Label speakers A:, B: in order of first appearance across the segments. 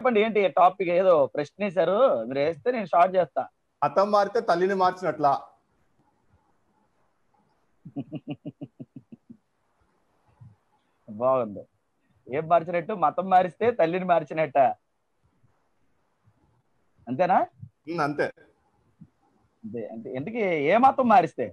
A: చెప్పండి ఏంటి టాపిక్? ఏదో ప్రశ్న వేశారు, మీరు వేస్తే నేను స్టార్ట్ చేస్తా.
B: మతం మారితే తల్లిని మార్చినట్లా?
A: బాగుంది. ఏం మార్చినట్టు? మతం మారిస్తే తల్లిని మార్చినట్ట, అంతేనా?
B: అంతే.
A: అంటే ఎందుకు, ఏ మతం మారిస్తే?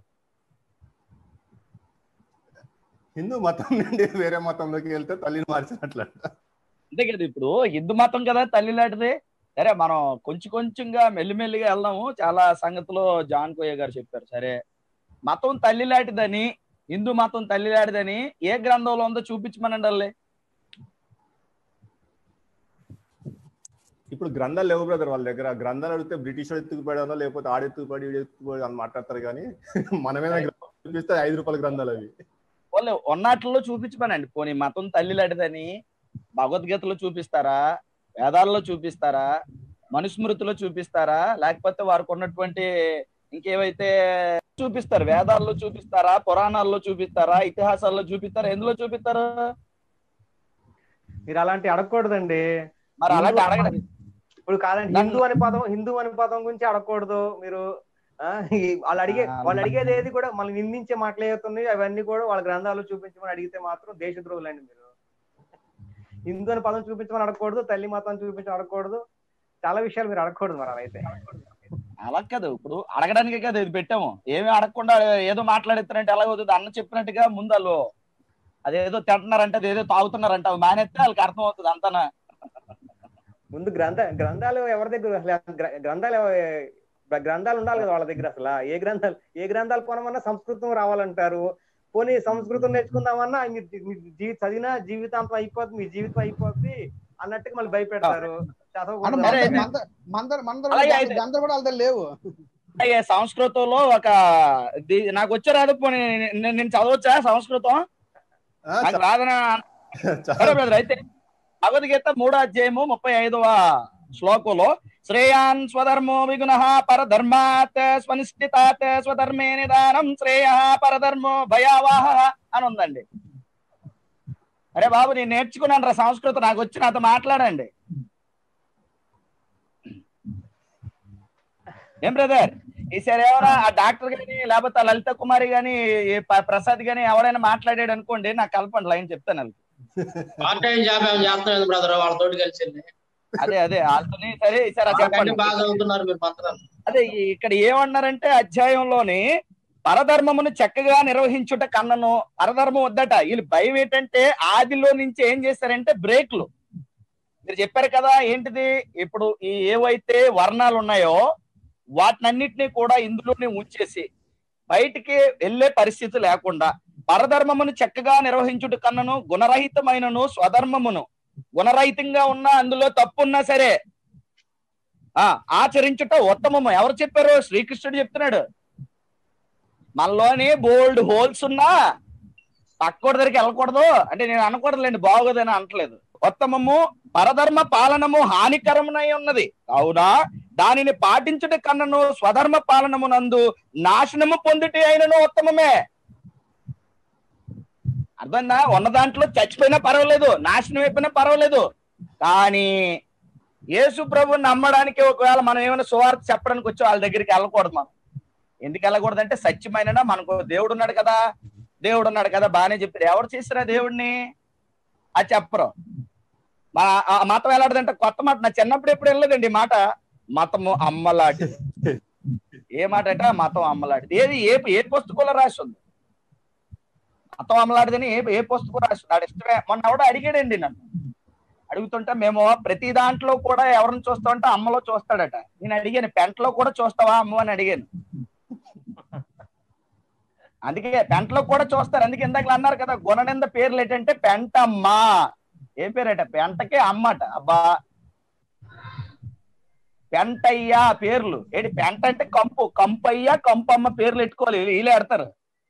B: హిందూ మతం నుండి వేరే మతంలోకి వెళ్తే తల్లిని మార్చినట్ల.
A: అంతే కదా, ఇప్పుడు హిందూ మతం కదా తల్లి లాంటిది. సరే మనం కొంచెం కొంచెంగా మెల్లిమెల్లిగా వెళ్దాము. చాలా సంగతులు జాన్ కోయ గారు చెప్పారు. సరే, మతం తల్లి లాంటిదని, హిందూ మతం తల్లి లాంటిదని ఏ గ్రంథంలో ఉందో చూపించమనండి.
B: ఇప్పుడు గ్రంథాలు లేవు బ్రదర్ వాళ్ళ దగ్గర. గ్రంథాలు అడిగితే బ్రిటిష్ ఎత్తుకుపోయాడో లేకపోతే ఆడెత్తుకుపడి ఎత్తుకుపోయి అని మాట్లాడతారు, కానీ మనమే చూపిస్తే 5 రూపాయల గ్రంథాలు అవి.
A: వాళ్ళు ఉన్నట్లో చూపించమనండి. పోనీ మతం తల్లి లాంటిదని భగవద్గీతలో చూపిస్తారా, వేదాల్లో చూపిస్తారా, మనుస్మృతిలో చూపిస్తారా, లేకపోతే వారికి ఉన్నటువంటి ఇంకేవైతే చూపిస్తారు? వేదాల్లో చూపిస్తారా, పురాణాల్లో చూపిస్తారా, ఇతిహాసాల్లో చూపిస్తారా, ఎందులో చూపిస్తారు?
C: మీరు అలాంటి అడగకూడదండి.
A: మరి అలాంటి అడగండి.
C: ఇప్పుడు కాదండి, హిందూ అనే పదం గురించి అడగకూడదు మీరు. వాళ్ళు అడిగేది ఏది కూడా మళ్ళీ నిందించే మాట్లాడుతుంది. అవన్నీ కూడా వాళ్ళ గ్రంథాలు చూపించమని అడిగితే మాత్రం దేశద్రోహులండి మీరు. హిందూ అనే పదం చూపించమని అడగకూడదు, తల్లి మాత్రం చూపించమని అడగకూడదు, చాలా విషయాలు మీరు అడగకూడదు. మరి అలా అయితే
A: అలా కాదు, ఇప్పుడు అడగడానికే కదా ఇది పెట్టాము. ఏమీ అడగకుండా ఏదో మాట్లాడిస్తారంటే ఎలా అవుతుంది? అన్న చెప్పినట్టుగా ముందు వాళ్ళు అదేదో తింటున్నారంటే, అదేదో తాగుతున్నారంటే అవి మానేస్తే వాళ్ళకి అర్థం అవుతుంది అంతనా.
C: ముందు గ్రంథాలు ఎవరి దగ్గర? గ్రంథాలు ఉండాలి కదా వాళ్ళ దగ్గర. అసలు ఏ గ్రంథాలు కొనమన్నా సంస్కృతం రావాలంటారు. పోనీ సంస్కృతం నేర్చుకుందామన్నా చదివినా జీవితాంతం అయిపోద్ది, మీ జీవితం అయిపోద్ది అన్నట్టుగా మళ్ళీ భయపెడతారు.
D: లేవు.
A: సంస్కృతంలో ఒక నాకు వచ్చారాదు, పోనీ నేను చదవచ్చా సంస్కృతం? నాకు రాదన. అయితే భగవద్గీత 3వ అధ్యాయము 35వ శ్లోకంలో శ్రేయాన్ స్వధర్మో విగుణః పరధర్మాత్ స్వనిష్ఠితాత్ స్వధర్మే నిదానం శ్రేయః పరధర్మో భయావహ అని ఉందండి. అరే బాబు, నేను నేర్చుకున్నాను రా సంస్కృతం, నాకు వచ్చి నాతో మాట్లాడండి. ఏం బ్రదర్, ఈసారి ఎవరా ఆ డాక్టర్ గాని లేకపోతే లలిత కుమారి గాని ప్రసాద్ గాని ఎవరైనా మాట్లాడాడు అనుకోండి, నాకు కలపండి, లైన్ చెప్తాను. అదే వాళ్ళతోని సరే ఈసారి చెప్పండి. అదే ఇక్కడ ఏమన్నారంటే అధ్యాయంలోని పరధర్మమును చక్కగా నిర్వహించుట కన్నను పరధర్మం వద్దట. వీళ్ళు భయం ఏంటంటే ఆదిలో నుంచి ఏం చేశారంటే బ్రేక్లు. మీరు చెప్పారు కదా ఏంటిది, ఇప్పుడు ఈ ఏవైతే వర్ణాలు ఉన్నాయో వాటినన్నిటినీ కూడా ఇందులోనే ఉంచేసి బయటికి వెళ్ళే పరిస్థితి లేకుండా పరధర్మమును చక్కగా నిర్వహించుట కన్నను గుణరహితమైనను స్వధర్మమును, గుణరహితంగా ఉన్నా అందులో తప్పున్నా సరే ఆచరించుట ఉత్తమము. ఎవరు చెప్పారు? శ్రీకృష్ణుడు చెప్తున్నాడు. మనలోని బోల్డ్ హోల్స్ ఉన్నా పక్కోడి దగ్గరికి వెళ్ళకూడదు అంటే నేను అనకూడదులేండి, బాగోదని అనట్లేదు. ఉత్తమము పరధర్మ పాలనము హానికరమునై ఉన్నది కావున దానిని పాటించుట కన్నను స్వధర్మ పాలనమునందు నాశనము పొందుటే అయినను ఉత్తమమే. అర్థందా? ఉన్న దాంట్లో చచ్చిపోయినా పర్వాలేదు, నాశనం అయిపోయినా పర్వాలేదు, కానీ యేసు ప్రభుని నమ్మడానికి ఒకవేళ మనం ఏమైనా సువార్త చెప్పడానికి వచ్చి వాళ్ళ దగ్గరికి వెళ్ళకూడదు. మనం ఎందుకు వెళ్ళకూడదు అంటే సత్యమైన మనకు దేవుడు ఉన్నాడు కదా బాగానే చెప్పారు. ఎవరు చేసిరా దేవుడిని? అది చెప్పరు. మతం ఎలాంటిదంటే కొత్త మాట, నా చిన్నప్పుడు ఎప్పుడు వెళ్ళలేదండి ఈ మాట. మతము అమ్మలాంటిది. ఏ మాట అంటే మతం అమ్మలాంటిది. ఏది ఏ పుస్తకంలో రాసి ఉంది? మతం అమ్మలాంటిదని ఏ పుస్తకం రాసి ఉంది? ఇష్టమే. మొన్న ఎవడో అడిగాడండి నన్ను, అడుగుతుంటే మేము ప్రతి దాంట్లో కూడా ఎవరిని చూస్తామంటే అమ్మలో చూస్తాడట. నేను అడిగాను, పెంటలో కూడా చూస్తావా అమ్మ అని అడిగాను. అందుకే పెంటలో కూడా చూస్తారు. అందుకే ఇందాక అన్నారు కదా గుణనింద పేర్లు ఏంటంటే పెంటమ్మ. ఏ పేరట? పెంటకే అమ్మట. అబ్బా, పెంటయ్య పేర్లు ఏంటి? పెంట అంటే కంపయ్య కంపమ్మ పేర్లు పెట్టుకోవాలి, వీళ్ళే ఆడతారు.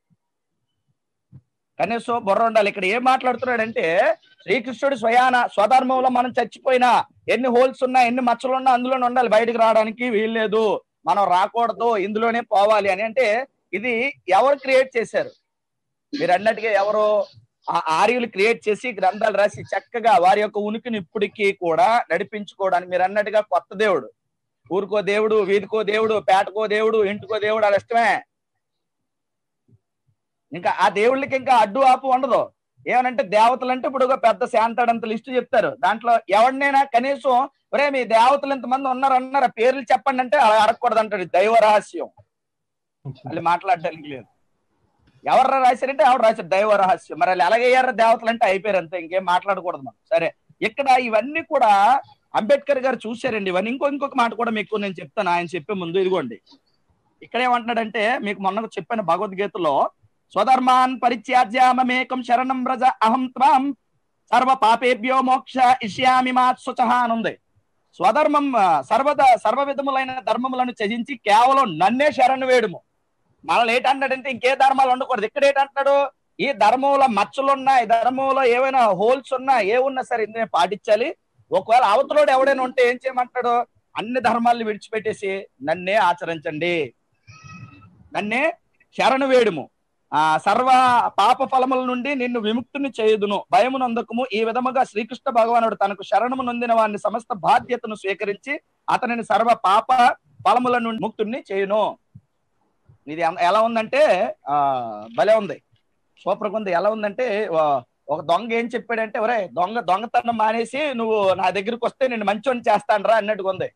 A: కనీసం బుర్ర ఉండాలి. ఇక్కడ ఏం మాట్లాడుతున్నాడంటే శ్రీకృష్ణుడు స్వధర్మంలో మనం చచ్చిపోయినా ఎన్ని హోల్స్ ఉన్నా ఎన్ని మచ్చలున్నా అందులోనే ఉండాలి, బయటకు రావడానికి వీల్లేదు, మనం రాకూడదు, ఇందులోనే పోవాలి అని. అంటే ఇది ఎవరు క్రియేట్ చేశారు? మీరు అన్నట్టుగా ఎవరు ఆ ఆర్యులు క్రియేట్ చేసి గ్రంథాలు రాసి చక్కగా వారి యొక్క ఉనికిని ఇప్పటికీ కూడా నడిపించుకోవడానికి మీరు అన్నట్టుగా కొత్త దేవుడు, ఊరికో దేవుడు, వీధికో దేవుడు, పేటకో దేవుడు, ఇంటికో దేవుడు, అది ఇష్టమే. ఇంకా ఆ దేవుళ్ళకి ఇంకా అడ్డు ఆపు ఉండదు. ఏమనంటే దేవతలు అంటే ఇప్పుడు ఒక పెద్ద శాంతాడంత లిస్టు చెప్తారు. దాంట్లో ఎవరినైనా కనీసం ఒరే మీ దేవతలు ఇంతమంది ఉన్నారు పేర్లు చెప్పండి అంటే అడగకూడదు అంటాడు. దైవ రహస్యం వాళ్ళు మాట్లాడడానికి లేదు. ఎవరు రాశారంటే ఎవరు రాశారు దైవ రహస్యం. మరి వాళ్ళు ఎలాగయ్యారు దేవతలు అంటే అయిపోయారు అంతే, ఇంకేం మాట్లాడకూడదు మనం. సరే, ఇక్కడ ఇవన్నీ కూడా అంబేద్కర్ గారు చూశారండి. ఇవన్నీ ఇంకొక మాట కూడా మీకు నేను చెప్తాను ఆయన చెప్పే ముందు. ఇదిగోండి ఇక్కడ ఏమంటున్నాడంటే, మీకు మొన్న చెప్పిన భగవద్గీతలో స్వధర్మాన్ పరిత్యాజ్య మమేకం శరణం వ్రజ అహం త్వాం సర్వ పాపేభ్యో మోక్ష ఇష్యామి మా శుచః అని ఉంది. స్వధర్మం సర్వ విధములైన ధర్మములను త్యజించి కేవలం నన్నే శరణు వేడుము. మనల్ని ఏంటంటాడంటే ఇంకే ధర్మాలు ఉండకూడదు. ఇక్కడ ఏంటంటాడు, ఈ ధర్మంలో మచ్చలున్నా, ఈ ధర్మంలో ఏవైనా హోల్స్ ఉన్నా, ఏమున్నా సరే ఇందులో పాటించాలి. ఒకవేళ అవతలోడు ఎవడైనా ఉంటే ఏం చేయమంటాడు, అన్ని ధర్మాలను విడిచిపెట్టేసి నన్నే ఆచరించండి, నన్నే శరణు వేడుము, సర్వ పాప ఫలముల నుండి నిన్ను విముక్తిని చేయుదును, భయమునందకము. ఈ విధముగా శ్రీకృష్ణ భగవానుడు తనకు శరణము నొందిన వారిని సమస్త బాధ్యతను స్వీకరించి అతనిని సర్వ పాప ఫలముల నుండి ముక్తుని చేయును. ఇది ఎలా ఉందంటే భలే ఉంది, సూపర్ ఉంది. ఎలా ఉందంటే ఒక దొంగ ఏం చెప్పాడంటే, ఒరే దొంగతనం మానేసి నువ్వు నా దగ్గరికి వస్తే నేను మంచోని చేస్తానరా అన్నట్టుగా ఉంది.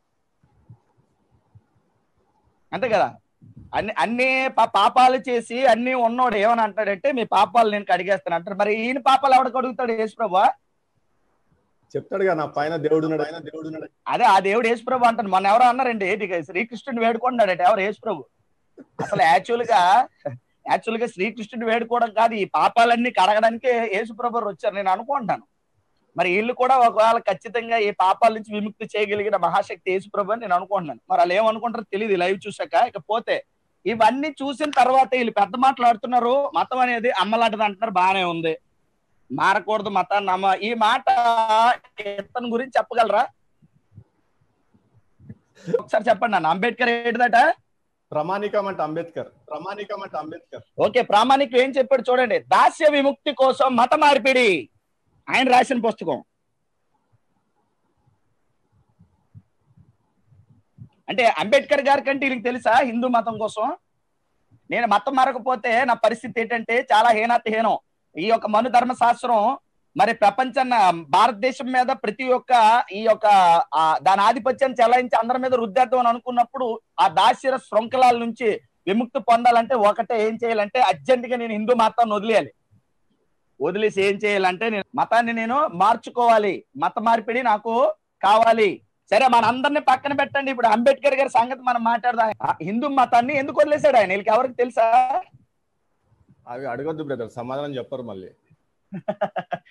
A: అంతే కదా. అన్ని పాపాలు చేసి అన్ని ఉన్నోడు ఏమని అంటాడంటే మీ పాపాలు నేను కడిగేస్తాను అంటాడు. మరి ఈయన పాపాలు ఎవడికి అడుగుతాడు? యేసుప్రభు
B: చెప్తాడు కదా, నా పైన దేవుడు ఉన్నాడు, ఆయన దేవుడు ఉన్నాడు.
A: అదే ఆ దేవుడు యేసుప్రభు అంటాడు. మొన్న ఎవరో అన్నారండి శ్రీకృష్ణుని వేడుకున్నాడట. ఎవరు? యేసుప్రభు. అసలు యాక్చువల్ గా శ్రీకృష్ణుని వేడుకోవడం కాదు, ఈ పాపాలన్నీ కడగడానికి యేసుప్రభు వచ్చారు నేను అనుకుంటాను. మరి వీళ్ళు కూడా ఒకవేళ ఖచ్చితంగా ఈ పాపాల నుంచి విముక్తి చేయగలిగిన మహాశక్తి యేసుప్రభు అని నేను అనుకుంటున్నాను. మరి వాళ్ళు ఏమనుకుంటారో తెలియదు లైవ్ చూసాక. ఇకపోతే ఇవన్నీ చూసిన తర్వాత వీళ్ళు పెద్ద మాట్లాడుతున్నారు, మతం అనేది అమ్మలాంటిది అంటున్నారు, బాగానే ఉంది, మారకూడదు మతాన్ని నమ్మ. ఈ మాట ఇతని గురించి చెప్పగలరా? ఒకసారి చెప్పండి నాన్న. అంబేద్కర్ ఏంటిదట?
B: ప్రామాణికం అంటే అంబేద్కర్.
A: ఓకే, ప్రామాణికం ఏం చెప్పాడు చూడండి. దాస్య విముక్తి కోసం మత మార్పిడి, ఆయన రాసిన పుస్తకం. అంటే అంబేద్కర్ గారి కంటే వీళ్ళకి తెలుసా హిందూ మతం కోసం? నేను మతం మారకపోతే నా పరిస్థితి ఏంటంటే చాలా హీనం. ఈ యొక్క మను ధర్మశాస్త్రం మరి ప్రపంచాన్ని భారతదేశం మీద ప్రతి ఒక్క ఈ యొక్క దాని ఆధిపత్యాన్ని చెలాయించి అందరి మీద రుద్దేద్దాం అని అనుకున్నప్పుడు ఆ దాస్య శృంఖలాల నుంచి విముక్తి పొందాలంటే ఒకటే ఏం చేయాలంటే అర్జెంట్ గా నేను హిందూ మతాన్ని వదిలేసి ఏం చేయాలంటే నేను మతాన్ని నేను మార్చుకోవాలి, మత మార్పిడి నాకు కావాలి. సరే, మన అందరినీ పక్కన పెట్టండి. ఇప్పుడు అంబేద్కర్ గారి సంగతి మనం మాట్లాడదాం. హిందూ మతాన్ని ఎందుకు వదిలేశాడు ఆయన? వీళ్ళకి ఎవరికి తెలుసా?
B: అవి అడగొద్దు బ్రదర్, సమాధానం చెప్పరు మళ్ళీ.